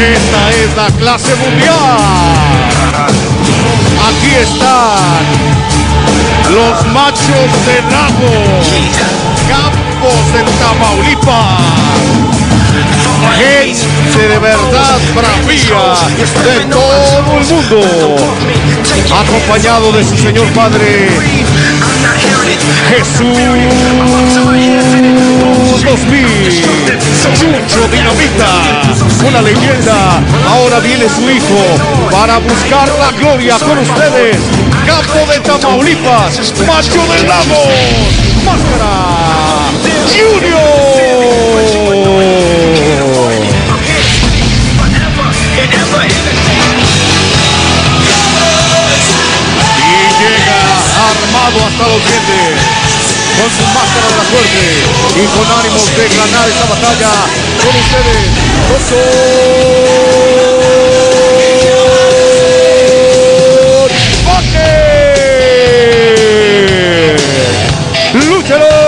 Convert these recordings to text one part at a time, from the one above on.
Esta es la clase mundial. Aquí están los machos de Lagos, Campos de Tamaulipas. Gente de verdad bravía de todo el mundo, acompañado de su señor padre Jesús 2000, Chucho Dinamita, una leyenda. Ahora viene su hijo para buscar la gloria con ustedes. Campo de Tamaulipas, Macho del Lagos, Máscara Junior. Y llega armado hasta los dientes, con su máscara de la suerte y con ánimos de ganar esta batalla. Con ustedes, Dr. Wagner. Lucharán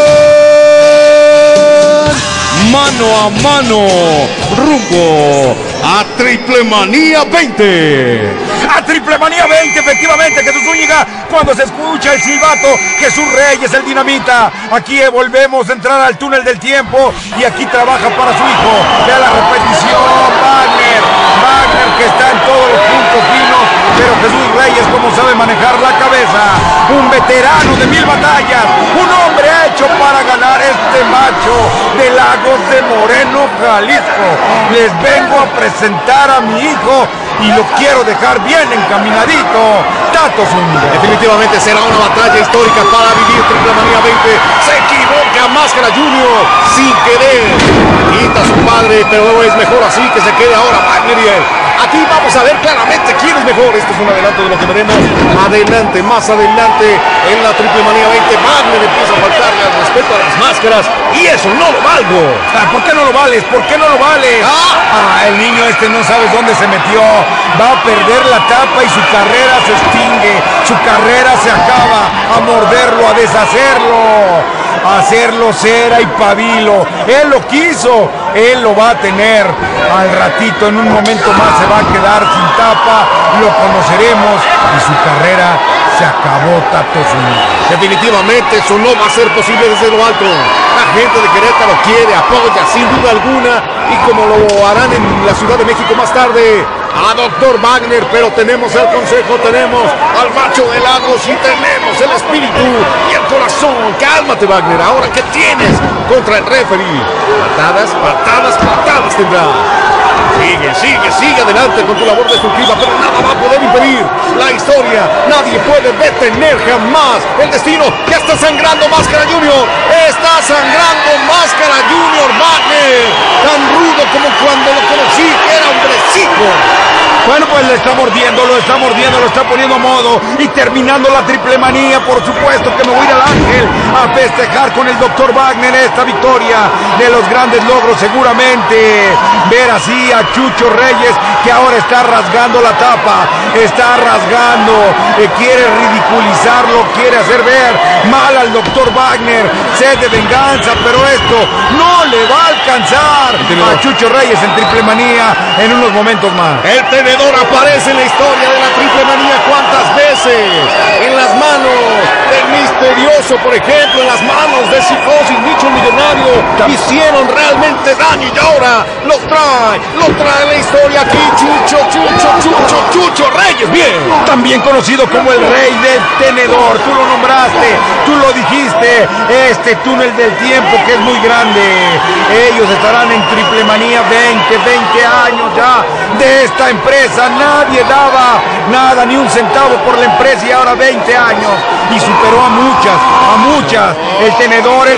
mano a mano rumbo a Triple Manía 20. A Triple Manía 20, efectivamente, Jesús Zúñiga, cuando se escucha el silbato, Jesús Reyes, el Dinamita. Aquí volvemos a entrar al túnel del tiempo y aquí trabaja para su hijo. Vea la repetición, Wagner que está en todos los puntos finos, pero Jesús Reyes como sabe manejar la cabeza. Un veterano de 1000 batallas, un hombre hecho para ganar este macho de Lagos de Moreno, Jalisco. Les vengo a presentar a mi hijo y lo quiero dejar bien encaminadito, Tato Zúñiga. Definitivamente será una batalla histórica para vivir Triple Manía 20. Se equivoca Máscara Junior sin querer. Quita a su padre, pero es mejor así que se quede ahora Wagner y él. Aquí vamos a ver claramente quién es mejor. Esto es un adelanto de lo que veremos adelante, más adelante en la Triple Manía 20. Wagner empieza a faltarle al respeto a las máscaras y eso no lo valgo. ¿Por qué no lo vales? ¿Por qué no lo vales? El niño este no sabe dónde se metió. Va a perder la tapa y su carrera se extingue. Su carrera se acaba. A morderlo, a deshacerlo, a hacerlo cera y pabilo. Él lo quiso, él lo va a tener. Al ratito, en un momento más, se va a quedar sin tapa. Lo conoceremos y su carrera se acabó, Tato Zúñiga. Definitivamente eso no va a ser posible desde lo alto. La gente de Querétaro quiere, apoya sin duda alguna, y como lo harán en la Ciudad de México más tarde, a Dr. Wagner, pero tenemos el consejo, tenemos al Macho de Lagos y tenemos el espíritu y el corazón. Cálmate, Wagner, ahora ¿qué tienes contra el referee? Patadas tendrá. Sigue adelante con tu labor destructiva, pero nada va a poder impedir la historia. Nadie puede detener jamás el destino. Ya está sangrando Máscara Junior. Está sangrando Máscara Junior. Wagner, tan rudo como cuando lo conocí, que era hombrecito. Bueno, pues lo está mordiendo, lo está poniendo a modo y terminando la Triple Manía. Por supuesto que me voy a ir al Ángel a festejar con el Dr. Wagner esta victoria de los grandes logros. Seguramente ver así a Chucho Reyes, que ahora está rasgando la tapa, está rasgando, quiere ridiculizarlo, quiere hacer ver mal al Dr. Wagner. Sed de venganza, pero esto no le va a alcanzar a Chucho Reyes en Triple Manía en unos momentos más. El tenedor aparece en la historia de la Triple Manía. ¿Cuántas veces? En las manos del misterioso, por ejemplo, en las manos de Psicosis, Nicho Millonario, hicieron realmente daño y ahora lo trae la historia aquí. Chucho Reyes, bien. También conocido como el rey del tenedor. Tú lo nombraste, tú lo dijiste. Este túnel del tiempo que es muy grande. Ellos estarán en Triple Manía 20 años ya de esta empresa. Nadie daba nada, ni un centavo por la empresa, y ahora 20 años y superó a muchas. El tenedor.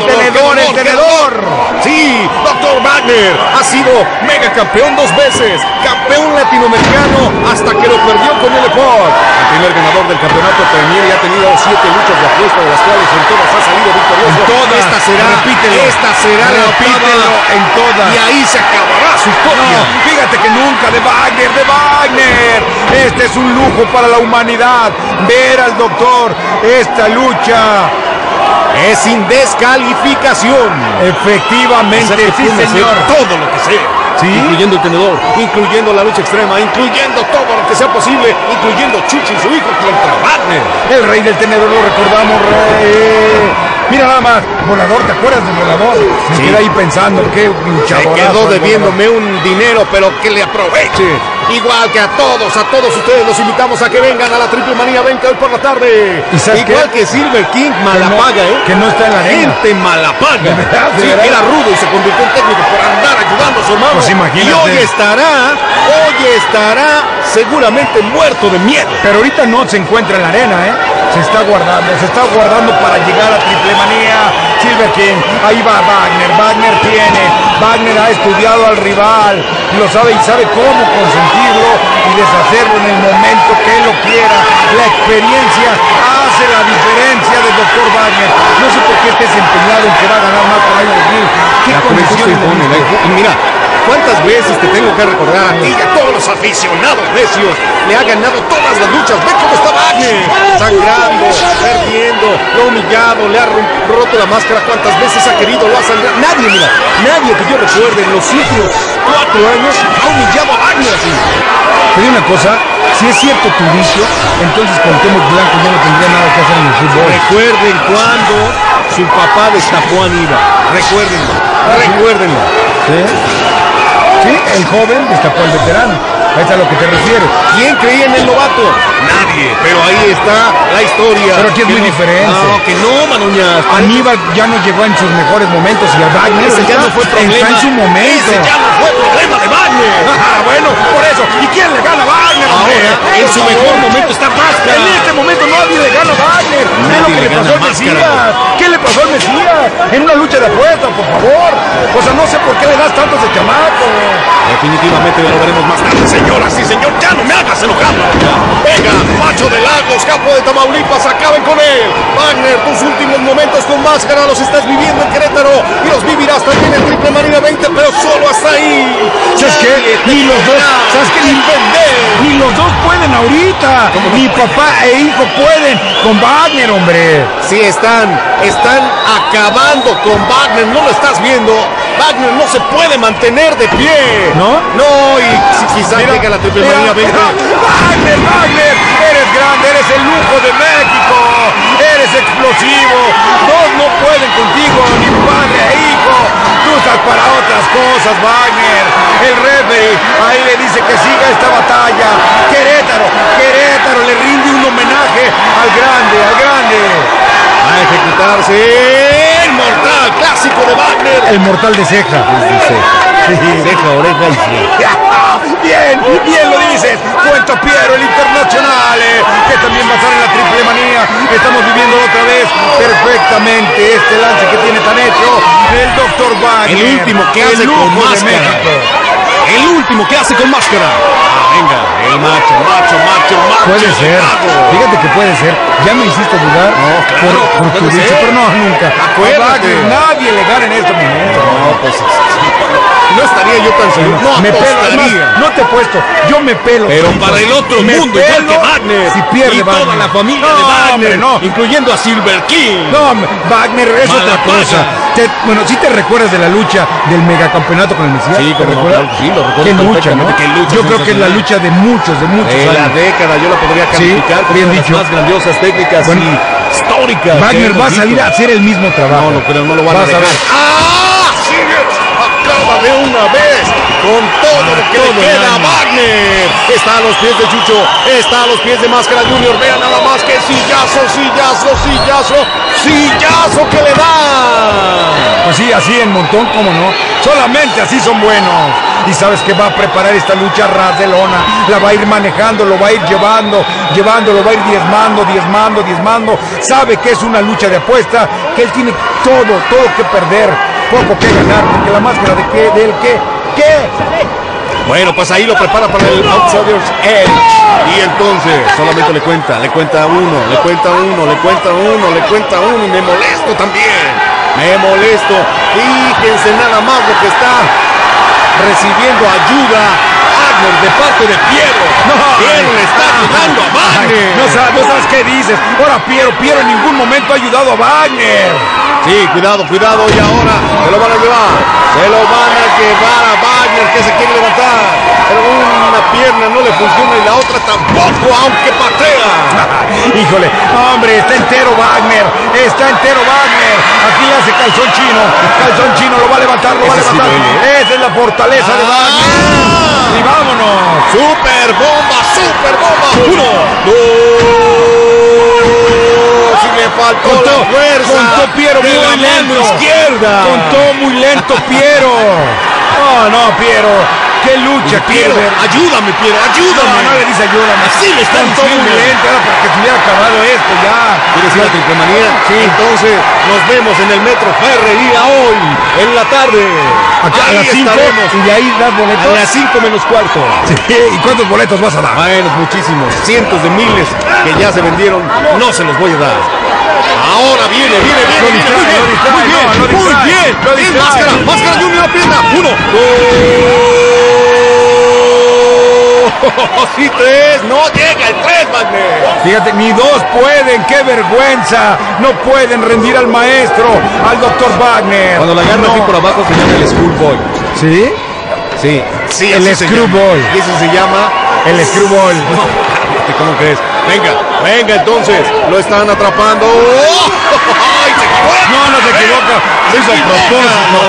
Sí, Dr. Wagner ha sido mega campeón 2 veces, campeón latinoamericano hasta que lo perdió con el Eport. El primer ganador del campeonato Premier y ha tenido 7 luchas de apuesta, de las cuales en todas ha salido victorioso. En todas. Esta será la octava, en todas. y ahí se acabará su historia. No, fíjate que nunca de Wagner. Este es un lujo para la humanidad. Ver al doctor, esta lucha es sin descalificación. Efectivamente, sí, señor. Todo lo que sea. incluyendo el tenedor, incluyendo la lucha extrema, incluyendo todo lo que sea posible, incluyendo Chuchi y su hijo contra Wagner. El rey del tenedor, lo recordamos, rey. Mira nada más, Volador, ¿te acuerdas de Volador? Me quedé ahí pensando, qué luchador. Se quedó debiéndome un dinero, pero que le aproveche. Igual que a todos ustedes los invitamos a que vengan a la Triple Manía 20 hoy por la tarde. Igual que Silver King, malapaga, que no está en la arena. Gente malapaga. Sí, era rudo y se convirtió en técnico por andar ayudando a su hermano. Pues imagínate. Y hoy estará seguramente muerto de miedo. Pero ahorita no se encuentra en la arena, se está guardando para llegar a Triple Manía. Silver King, ahí va Wagner ha estudiado al rival, lo sabe y sabe cómo consentirlo y deshacerlo en el momento que él lo quiera. La experiencia hace la diferencia del Dr. Wagner. No sé por qué estés empeñado en que va a ganar más por año 2000. ¿Qué condiciones pone? Y mira, ¿cuántas veces te tengo que recordar a ti y a todos los aficionados necios? Le ha ganado todas las luchas. Ve cómo está Wagner, sangrando, perdiendo, lo ha humillado, le ha roto la máscara. ¿Cuántas veces ha querido? Lo ha sangrado. Nadie que yo recuerde en los últimos 4 años ha humillado a Wagner así. Te digo una cosa, si es cierto tu dicho, entonces Cuauhtémoc Blanco ya no tendría nada que hacer en el fútbol. Recuerden cuando su papá destapó a Aníbal. Recuérdenlo. Sí, el joven destapó al veterano. A eso es a lo que te refieres. ¿Quién creía en el novato? Nadie. Pero ahí está la historia. Pero aquí es muy diferente. No, que no, Manuñas. Aníbal ya no llegó en sus mejores momentos y a Wagner ese ya no fue problema. Está en su momento. Ese ya no fue problema de Wagner. Bueno, por eso. ¿Y quién le gana a Wagner? Ahora, en su mejor momento está Máscara. En este momento nadie le gana a Wagner. ¿Qué es lo que le pasó al Mesías? ¿Qué le pasó al Mesías? En una lucha de apuestas, por favor. O sea, no sé por qué le das tanto a ese chamaco. Definitivamente lo veremos más tarde, señoras y señor. Ya no me hagas enojar. Venga, Macho de Lagos, Capo de Tamaulipas, acaben con él. Wagner, tus últimos momentos con Máscara los estás viviendo en Querétaro y los vivirás también en Triple Manía 20, pero solo hasta ahí. ¿Sabes qué? Ni los dos, ¿sabes qué? Ni los dos pueden ahorita. Ni papá e hijo pueden con Wagner, hombre. Sí, están acabando con Wagner, ¿no lo estás viendo? Wagner no se puede mantener de pie. ¿No? No, y si quizás llega la Triple Manía 20. Wagner, eres grande, eres el lujo de México, eres explosivo. Dos no pueden contigo, ni padre e hijo. Tú estás para otras cosas, Wagner. El referee ahí le dice que siga esta batalla. Querétaro le rinde un homenaje al grande. A ejecutarse el mortal clásico de Wagner. El mortal de ceja. Ceja, oreja y ceja. Bien lo dices. Cuento Piero, el internacional, que también va a estar en la Triple Manía. Estamos viviendo otra vez perfectamente este lance que tiene tan hecho el Dr. Wagner. El último que hace con Máscara. El último que hace con Máscara. Venga, el macho. Puede ser. Fíjate que puede ser. Ya me hiciste dudar. No, claro. Por tu dicho, pero no, nunca. Acuérdate. Nadie le gana en este momento. No, pues no estaría yo tan seguro. No me pelo, apostaría. no te he puesto. Yo me pelo. Pero para el otro mundo, igual que Wagner. Si pierde y Wagner. toda la familia de Wagner, hombre, no. incluyendo a Silver King. No, Wagner es otra cosa. Bueno, ¿sí te recuerdas de la lucha del megacampeonato con el Mesías? Sí, ¿te recuerdas? Sí, lo recuerdo. Qué lucha, ¿no? Qué lucha. Yo creo que es la lucha de muchos de la años. década, yo la podría calificar como bien una de las dicho. más grandiosas técnicas y históricas. Wagner va a salir a hacer el mismo trabajo. No, pero no lo van a Vas dejar. ver. ¡Ah! ¡Sigue! Acaba de una vez con todo lo que le queda a Wagner. Está a los pies de Chucho, está a los pies de Máscara Junior. Vean nada más que sillazo que le da. Pues sí, así en montón, cómo no. Solamente así son buenos. Y sabes que va a preparar esta lucha ras de lona. La va a ir manejando, lo va a ir llevando, lo va a ir diezmando. Sabe que es una lucha de apuesta, que él tiene todo que perder, poco que ganar, porque la Máscara de qué. Bueno, pues ahí lo prepara para el Outsiders Edge. Y entonces solamente le cuenta uno. Y me molesto también. Fíjense nada más lo que está recibiendo ayuda Wagner de parte de Piero. Piero le está ayudando a Wagner. No sabes qué dices. Ahora Piero en ningún momento ha ayudado a Wagner. Sí, cuidado. Y ahora se lo van a llevar a Wagner. Wagner que se quiere levantar, pero una pierna no le funciona y la otra tampoco, aunque patea. Híjole, hombre, está entero Wagner. Aquí le hace calzón chino, lo va a levantar, Esa es la fortaleza de Wagner. Y vámonos. Super bomba. 1, 2. Si le faltó la fuerza. Contó Piero muy lento. Izquierda. Contó muy lento Piero. No, Piero. ¡Qué lucha, Piero! ¡Ayúdame, Piero! ¡Ayúdame! No le dice ayúdame. Así le están diciendo. Muy lento, era para que se hubiera acabado esto ya. ¿Quieres ir a Triplemanía? Sí. Entonces nos vemos en el Metro Ferrería hoy, en la tarde. Acá a las 5. ¿Y de ahí das boletos? A las 5 menos cuarto. Sí. ¿Y cuántos boletos vas a dar? Bueno, muchísimos. Cientos de miles que ya se vendieron. No se los voy a dar. Ahora viene. Muy bien. Máscara Junior la pierna. 1, 2. Sí, 3. No llega el 3, Wagner. Fíjate, ni 2 pueden. ¡Qué vergüenza! No pueden rendir al maestro, al doctor Wagner. Cuando la agarra así por abajo se llama el Screwball. ¿Sí? Sí, el Screwball. Y eso se llama el Screwball. ¿Cómo crees? Venga, entonces. Lo están atrapando. ¡Ay, se equivoca! No se equivoca. Lo hizo a propósito.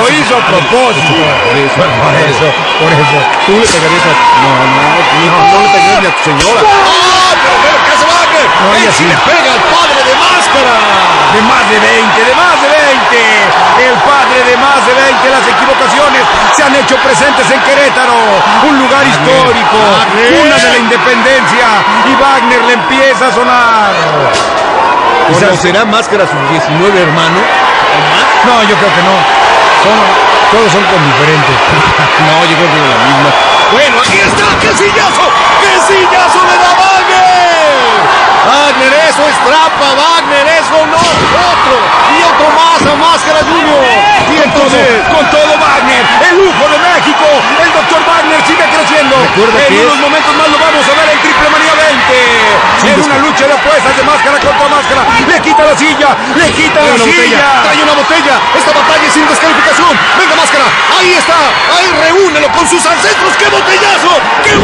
Por eso. Tú le pegarías a... No le pegarías ni a tu señora. ¡Ah! Pero ve lo que hace Wagner. Él sí le pega al padre de Máscara. De más de 20. El padre de más de 20. Las equivocaciones se han hecho presentes en Querétaro. Un lugar histórico. Cuna de la independencia. Y Wagner le empieza a sonar. ¿Conocerá Máscara a sus 19 hermanos? No, yo creo que no. Todos son con diferentes. No, yo creo que es la misma. Bueno, aquí está. ¡Qué sillazo! ¡Le da Wagner! Eso es trampa, Wagner, eso no. Otro más a Máscara Junior. Y entonces, con todo Wagner, el lujo de México, el doctor Wagner sigue creciendo. En unos momentos más lo vamos a ver en Triplemanía 20. En una lucha de apuestas de Máscara contra Máscara. Le quita la silla. Trae una botella. Esta batalla es sin descalificación. Venga, Máscara. Ahí está. Ahí reúnelo con sus ancestros. ¡Qué botellazo!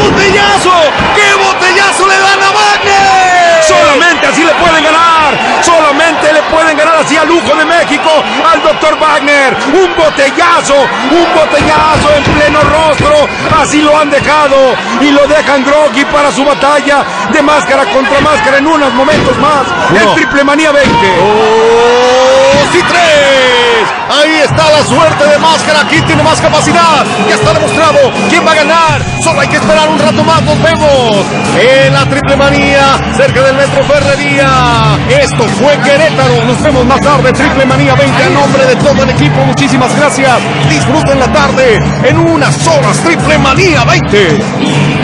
Le dan a Wagner! Solamente así le pueden ganar. Solamente le pueden ganar así al lujo de México, al doctor Wagner. Un botellazo en pleno rostro. Así lo han dejado y lo dejan groggy para su batalla de Máscara contra Máscara en unos momentos más. En Triplemanía 20. ¡Sí, 3! Ahí está la suerte de Máscara. ¿Quién tiene más capacidad? Ya está demostrado. ¿Quién va a ganar? Solo hay que esperar un rato más. Nos vemos en la Triplemanía, cerca del Metro Ferrería. Esto fue Querétaro. Nos vemos más tarde. Triplemanía 20 a nombre de todo el equipo. Muchísimas gracias. Disfruten la tarde en unas horas. Triplemanía 20.